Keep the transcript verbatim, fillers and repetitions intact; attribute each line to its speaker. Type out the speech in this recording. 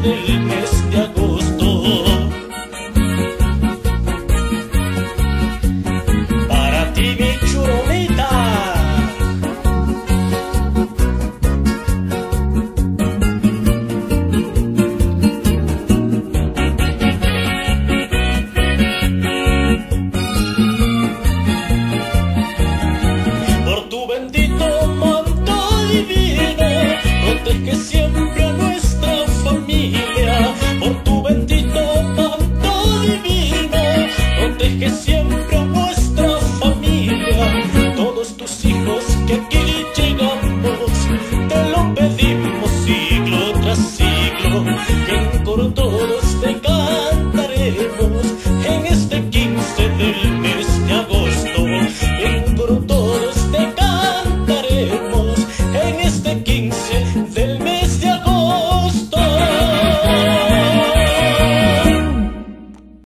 Speaker 1: del mes de agosto. Para ti, mi churumita. Por tu bendito manto divino, protege siempre a nuestra familia. Por tu bendito manto divino, protege siempre a nuestra familia. Todos tus hijos que aquí llegamos, te lo pedimos siglo tras siglo, que en Córdoba